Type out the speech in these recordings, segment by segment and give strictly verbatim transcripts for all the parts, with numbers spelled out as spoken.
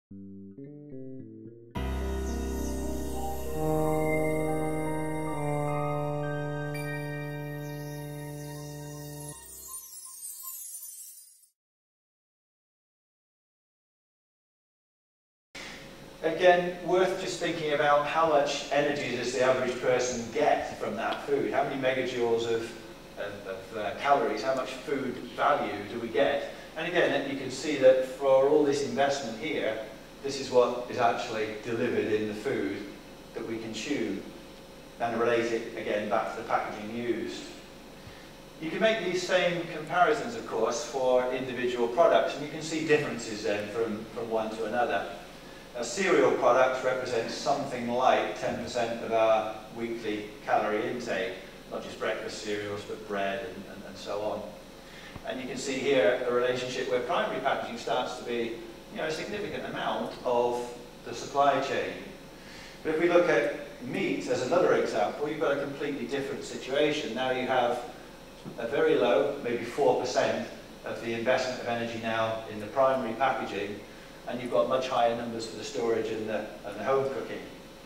Again, worth just thinking about how much energy does the average person get from that food? How many megajoules of, of, of uh, calories, how much food value do we get? And again, you can see that for all this investment here, this is what is actually delivered in the food that we consume, and relate it again back to the packaging used. You can make these same comparisons, of course, for individual products, and you can see differences then from, from one to another. Now, cereal products represent something like ten percent of our weekly calorie intake, not just breakfast cereals, but bread and, and, and so on. And you can see here a relationship where primary packaging starts to be, you know, a significant amount of the supply chain. But if we look at meat as another example, you've got a completely different situation. Now you have a very low, maybe four percent of the investment of energy now in the primary packaging, and you've got much higher numbers for the storage and the, and the home cooking.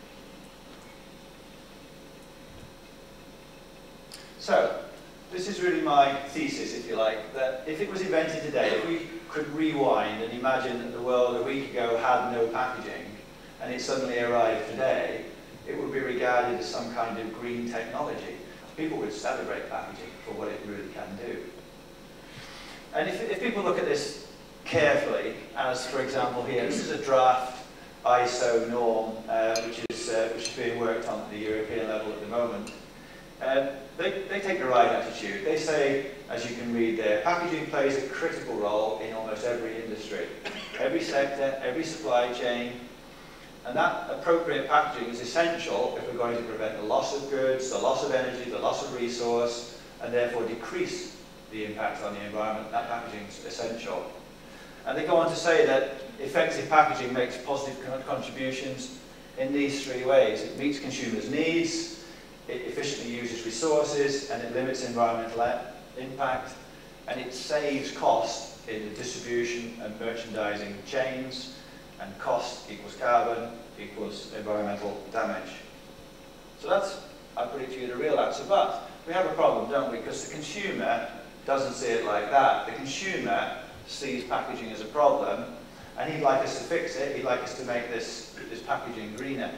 So, this is really my thesis, if you like, that if it was invented today, if we could rewind and imagine that the world a week ago had no packaging, and it suddenly arrived today, it would be regarded as some kind of green technology. People would celebrate packaging for what it really can do. And if, if people look at this carefully, as for example here, this is a draft I S O norm, uh, which, is, uh, which is being worked on at the European level at the moment. Uh, they, they take the right attitude. They say, as you can read there, packaging plays a critical role in almost every industry, every sector, every supply chain, and that appropriate packaging is essential if we're going to prevent the loss of goods, the loss of energy, the loss of resource, and therefore decrease the impact on the environment. That packaging is essential. And they go on to say that effective packaging makes positive contributions in these three ways. It meets consumers' needs, it efficiently uses resources, and it limits environmental impact, and it saves cost in the distribution and merchandising chains, and cost equals carbon equals environmental damage. So that's, I put it to you, the real answer. But we have a problem, don't we? Because the consumer doesn't see it like that. The consumer sees packaging as a problem, and he'd like us to fix it. He'd like us to make this, this packaging greener.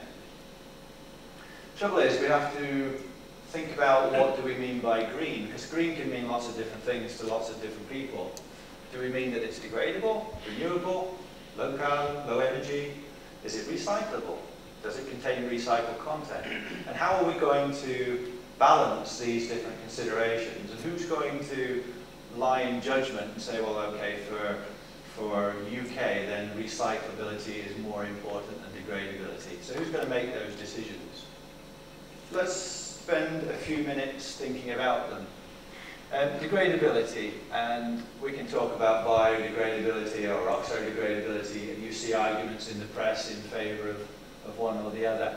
Trouble is, we have to think about what do we mean by green, because green can mean lots of different things to lots of different people. Do we mean that it's degradable, renewable, low carbon, low energy? Is it recyclable? Does it contain recycled content? And how are we going to balance these different considerations? And who's going to lie in judgment and say, well, okay, for, for U K, then recyclability is more important than degradability. So who's going to make those decisions? Let's spend a few minutes thinking about them. Um, degradability, and we can talk about biodegradability or oxo-degradability, and you see arguments in the press in favour of, of one or the other.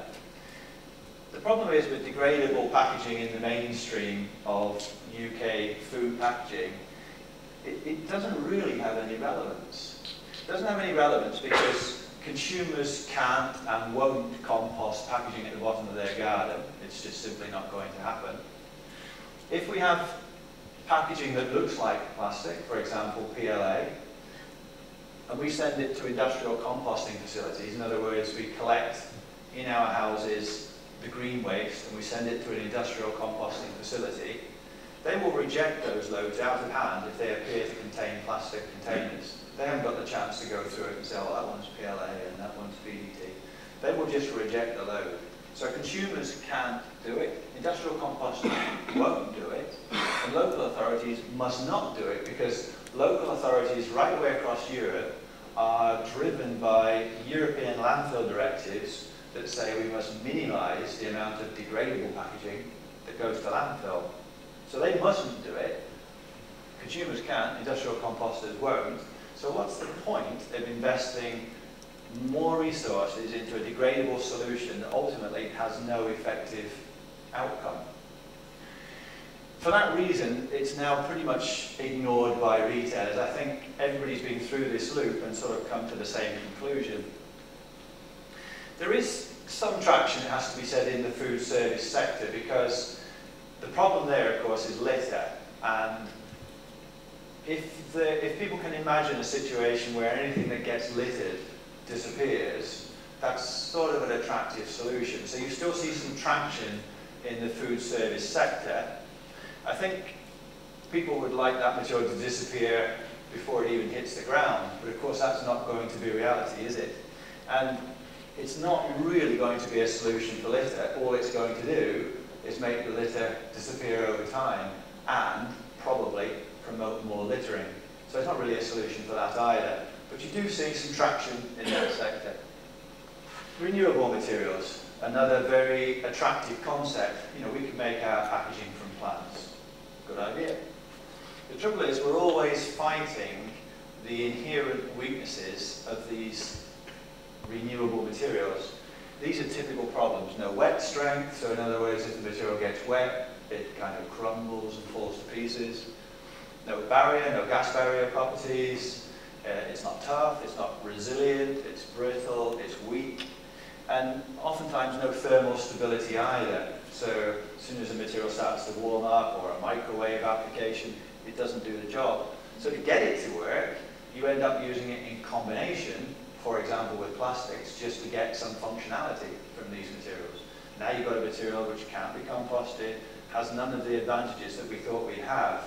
The problem is with degradable packaging in the mainstream of U K food packaging, it, it doesn't really have any relevance. It doesn't have any relevance because consumers can't and won't compost packaging at the bottom of their garden. It's just simply not going to happen. If we have packaging that looks like plastic, for example P L A, and we send it to industrial composting facilities, in other words, we collect in our houses the green waste and we send it to an industrial composting facility, they will reject those loads out of hand if they appear to contain plastic containers. They haven't got the chance to go through it and say, oh, that one's P L A and that one's B D T. They will just reject the load. So consumers can't do it, industrial composting won't do it, and local authorities must not do it because local authorities right away across Europe are driven by European landfill directives that say we must minimise the amount of degradable packaging that goes to landfill. So they mustn't do it. Consumers can't, industrial composters won't. So what's the point of investing more resources into a degradable solution that ultimately has no effective outcome? For that reason, it's now pretty much ignored by retailers. I think everybody's been through this loop and sort of come to the same conclusion. There is some traction, it has to be said, in the food service sector, because the problem there, of course, is litter. And if, the, if people can imagine a situation where anything that gets littered disappears, that's sort of an attractive solution. So you still see some traction in the food service sector. I think people would like that material to disappear before it even hits the ground, but of course that's not going to be reality, is it? And it's not really going to be a solution for litter. All it's going to do is make the litter disappear over time and probably promote more littering. So it's not really a solution for that either. But you do see some traction in that sector. Renewable materials, another very attractive concept. You know, we can make our packaging from plants. Good idea. The trouble is we're always fighting the inherent weaknesses of these renewable materials. These are typical problems. No wet strength, so in other words, if the material gets wet, it kind of crumbles and falls to pieces. No barrier, no gas barrier properties. Uh, it's not tough, it's not resilient, it's brittle, it's weak. And oftentimes no thermal stability either. So as soon as the material starts to warm up, or a microwave application, it doesn't do the job. So to get it to work, you end up using it in combination, for example with plastics, just to get some functionality from these materials. Now you've got a material which can't be composted, has none of the advantages that we thought we'd have.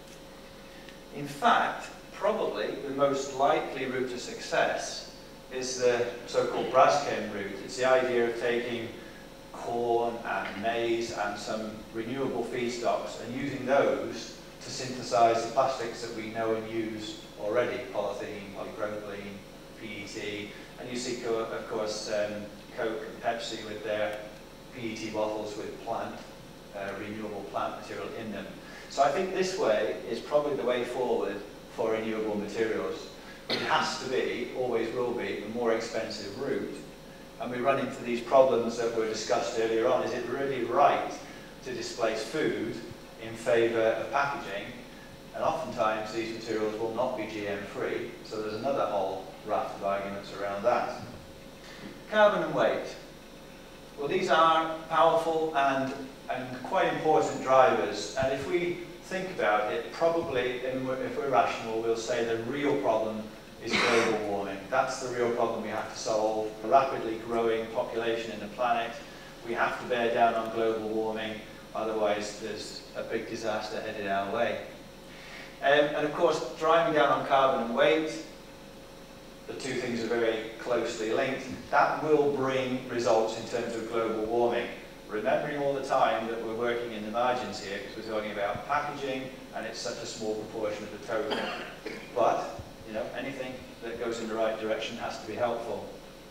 In fact, probably the most likely route to success is the so-called Braskem route. It's the idea of taking corn and maize and some renewable feedstocks and using those to synthesize the plastics that we know and use already, polythene, polypropylene, P E T, and you see, of course, um, Coke and Pepsi with their P E T bottles with plant, uh, renewable plant material in them. So I think this way is probably the way forward for renewable materials. It has to be, always will be, the more expensive route. And we run into these problems that were discussed earlier on. Is it really right to displace food in favour of packaging? And oftentimes these materials will not be G M free, so there's another whole raft of arguments around that. Carbon and weight. Well, these are powerful and, and quite important drivers, and if we think about it, probably, and if we're rational, we'll say the real problem is global warming. That's the real problem we have to solve. A rapidly growing population in the planet. We have to bear down on global warming, otherwise there's a big disaster headed our way. Um, and of course, driving down on carbon and weight, the two things are very closely linked. That will bring results in terms of global warming. Remembering all the time that we're working in the margins here, because we're talking about packaging, and it's such a small proportion of the total. But, you know, anything that goes in the right direction has to be helpful.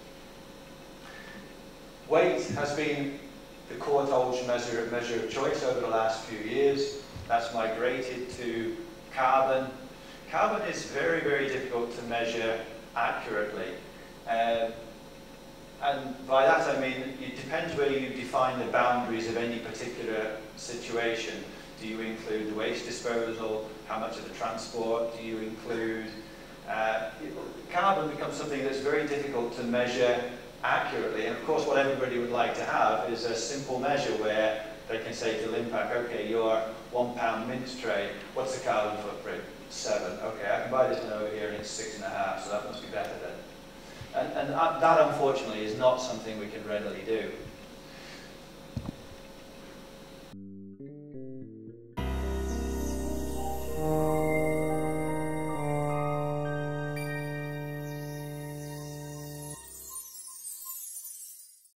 Weight has been the Courtaulds measure, measure of choice over the last few years. That's migrated to carbon. Carbon is very, very difficult to measure accurately. Um, and by that I mean, it depends where you define the boundaries of any particular situation. Do you include the waste disposal? How much of the transport do you include? Uh, carbon becomes something that's very difficult to measure accurately. And of course what everybody would like to have is a simple measure where they can say to LINPAC, okay, your one pound mince tray, what's the carbon footprint? Seven. Okay, I can buy this one over here and it's six and a half, so that must be better then. And, and that, unfortunately, is not something we can readily do.